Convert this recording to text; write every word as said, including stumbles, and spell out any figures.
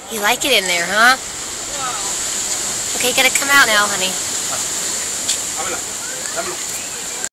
You like it in there, huh? Okay, you gotta come out now, honey. Dámelo, dámelo.